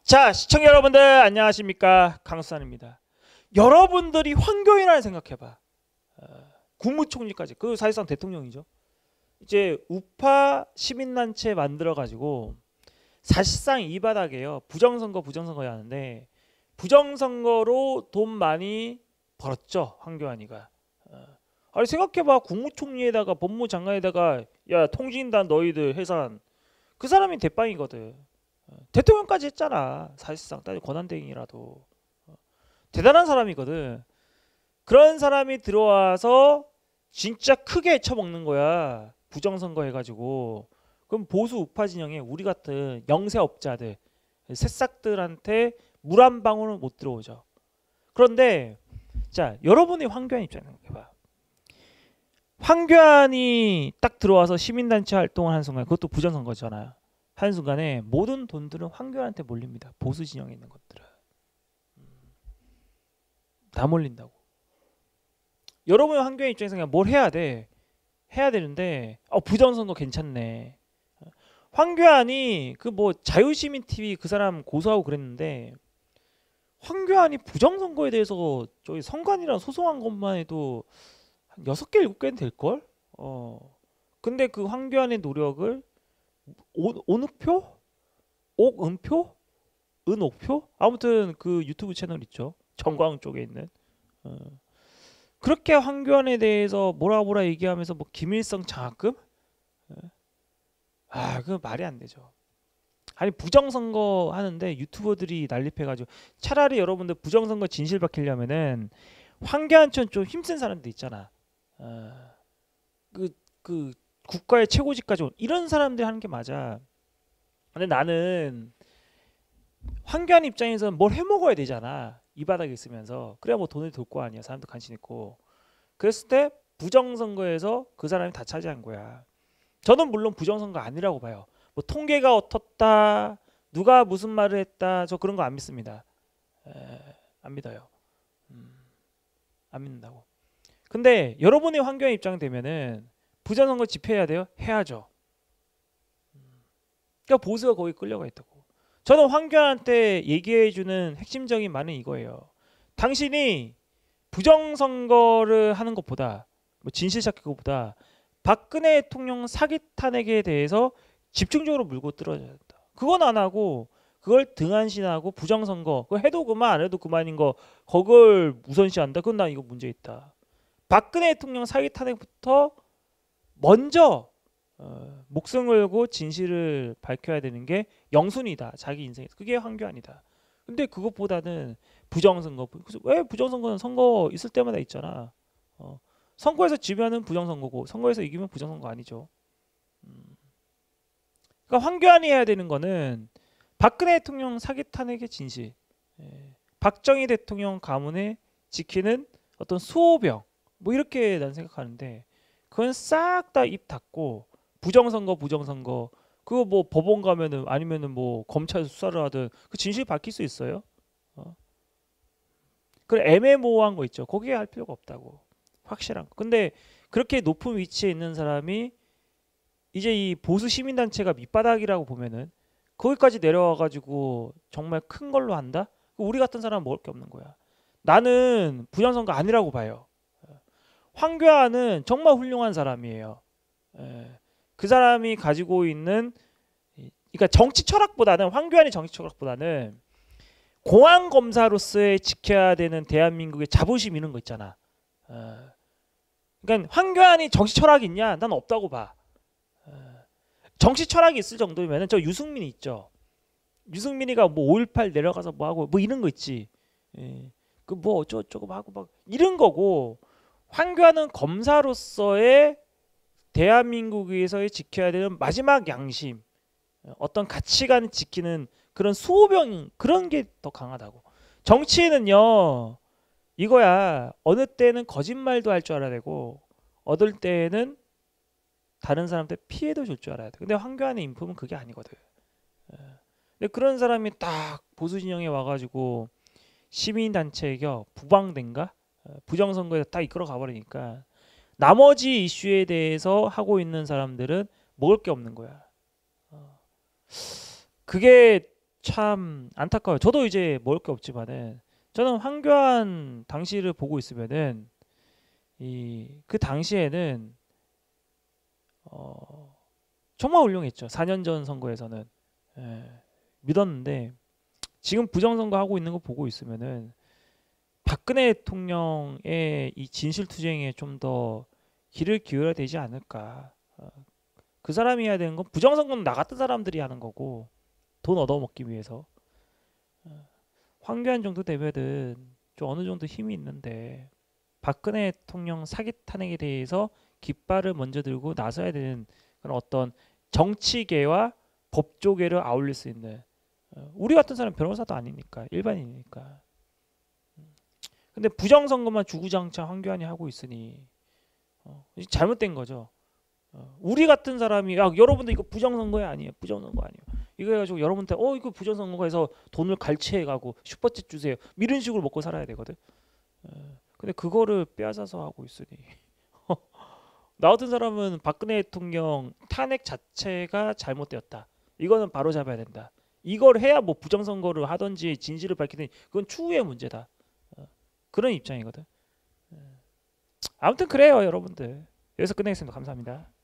자, 시청자 여러분들 안녕하십니까? 강수산입니다. 여러분들이 황교안을 생각해봐. 국무총리까지, 그 사실상 대통령이죠. 이제 우파 시민단체 만들어가지고 사실상 이 바닥에요. 부정선거야 하는데 부정선거로 돈 많이 벌었죠, 황교안이가. 아니 생각해봐. 국무총리에다가 법무장관에다가 야 통진단 너희들 해산, 그 사람이 대빵이거든. 대통령까지 했잖아. 사실상 따지면 권한대행이라도 대단한 사람이거든. 그런 사람이 들어와서 진짜 크게 쳐먹는 거야. 부정선거 해가지고. 그럼 보수 우파 진영에 우리 같은 영세업자들, 새싹들한테 물 한 방울은 못 들어오죠. 그런데 자, 여러분이 황교안 입장 생각해봐. 황교안이 딱 들어와서 시민단체 활동을 한 순간, 그것도 부정선거잖아요. 한 순간에 모든 돈들은 황교안한테 몰립니다. 보수 진영에 있는 것들은 다 몰린다고. 여러분 황교안 입장에서 그냥 뭘 해야 돼? 해야 되는데 부정선거 괜찮네. 황교안이 그 뭐 자유시민 TV 그 사람 고소하고 그랬는데, 황교안이 부정선거에 대해서 저기 선관위랑 소송한 것만 해도 한 6개 7개는 될걸? 근데 그 황교안의 노력을 온욱표? 옥은표? 은옥표? 아무튼 그 유튜브 채널 있죠. 정광 쪽에 있는. 그렇게 황교안에 대해서 뭐라 얘기하면서 뭐 김일성 장학금? 그거 말이 안 되죠. 아니 부정선거 하는데 유튜버들이 난립해가지고, 차라리 여러분들 부정선거 진실 밝히려면은 황교안처럼 좀 힘센 사람들 있잖아. 그 국가의 최고직까지 이런 사람들이 하는 게 맞아. 근데 나는 황교안 입장에서는 뭘 해먹어야 되잖아. 이 바닥에 있으면서. 그래야 뭐 돈을 돌 거 아니야. 사람도 관심 있고. 그랬을 때 부정선거에서 그 사람이 다 차지한 거야. 저는 물론 부정선거 아니라고 봐요. 뭐 통계가 어떻다, 누가 무슨 말을 했다, 저 그런 거 안 믿습니다. 안 믿어요. 안 믿는다고. 근데 여러분의 황교안 입장 되면은 부정선거 집회해야 돼요? 해야죠. 그러니까 보수가 거기 끌려가 있다고. 저는 황교안한테 얘기해주는 핵심적인 말은 이거예요. 당신이 부정선거를 하는 것보다, 뭐 진실 찾기 것보다 박근혜 대통령 사기 탄핵에 대해서 집중적으로 물고 뜯어야 된다. 그건 안 하고 그걸 등한시하고 부정선거, 그거 해도 그만 안 해도 그만인 거, 그걸 우선시한다. 그건 난 이거 문제 있다. 박근혜 대통령 사기 탄핵부터 먼저 목숨 걸고 진실을 밝혀야 되는 게 영순이다. 자기 인생에서. 그게 황교안이다. 근데 그것보다는 부정선거. 왜 부정선거는 선거 있을 때마다 있잖아. 선거에서 지면은 부정선거고 선거에서 이기면 부정선거 아니죠. 그러니까 황교안이 해야 되는 거는 박근혜 대통령 사기 탄핵의 진실, 박정희 대통령 가문에 지키는 어떤 수호병, 뭐 이렇게 난 생각하는데, 그건 싹 다 입 닫고 부정선거 그거 뭐 법원 가면은 아니면은 뭐 검찰 수사를 하든 그 진실 밝힐 수 있어요? 그래 애매모호한 거 있죠. 거기에 할 필요가 없다고. 확실한 거. 근데 그렇게 높은 위치에 있는 사람이 이제 이 보수 시민단체가 밑바닥이라고 보면은 거기까지 내려와 가지고 정말 큰 걸로 한다? 우리 같은 사람은 먹을 게 없는 거야. 나는 부정선거 아니라고 봐요. 황교안은 정말 훌륭한 사람이에요. 그 사람이 가지고 있는, 그러니까 정치 철학보다는, 황교안의 정치 철학보다는 공안 검사로서의 지켜야 되는 대한민국의 자부심 이런 거 있잖아. 그러니까 황교안이 정치 철학이 있냐? 난 없다고 봐. 정치 철학이 있을 정도면은 저 유승민이 있죠. 유승민이가 뭐 5.18 내려가서 뭐 하고 뭐 이런 거 있지. 그 뭐 어쩌고 하고 막 이런 거고, 황교안은 검사로서의 대한민국에서의 지켜야 되는 마지막 양심, 어떤 가치관 지키는 그런 수호병, 그런 게 더 강하다고. 정치인은요 이거야. 어느 때는 거짓말도 할 줄 알아야 되고 어떨 때는 다른 사람한테 피해도 줄 줄 알아야 돼. 근데 황교안의 인품은 그게 아니거든. 근데 그런 사람이 딱 보수 진영에 와가지고 시민단체에게 부방된가? 부정선거에 딱 이끌어 가버리니까 나머지 이슈에 대해서 하고 있는 사람들은 먹을 게 없는 거야. 그게 참 안타까워요. 저도 이제 먹을 게 없지만은 저는 황교안 당시를 보고 있으면은 이 그 당시에는 정말 훌륭했죠. 4년 전 선거에서는 예, 믿었는데 지금 부정선거 하고 있는 거 보고 있으면은 박근혜 대통령의 이 진실투쟁에 좀 더 길을 기울여야 되지 않을까. 그 사람이 해야 되는 건 부정선거는 나 같은 사람들이 하는 거고 돈 얻어먹기 위해서 황교안 정도 되면은 좀 어느 정도 힘이 있는데 박근혜 대통령 사기 탄핵에 대해서 깃발을 먼저 들고 나서야 되는 그런 어떤 정치계와 법조계를 아울릴 수 있는 우리 같은 사람 변호사도 아니니까 일반인이니까 근데 부정선거만 주구장창 황교안이 하고 있으니 잘못된 거죠. 우리 같은 사람이 야 여러분들 이거 부정선거야 아니에요 부정선거 아니에요 이거 해가지고 여러분들 이거 부정선거에서 돈을 갈취해가고 슈퍼챗 주세요 이런 식으로 먹고 살아야 되거든. 근데 그거를 빼앗아서 하고 있으니 나 같은 사람은 박근혜 대통령 탄핵 자체가 잘못되었다 이거는 바로 잡아야 된다 이걸 해야 뭐 부정선거를 하든지 진실을 밝히든 그건 추후의 문제다 그런 입장이거든. 아무튼 그래요 여러분들 여기서 끝내겠습니다. 감사합니다.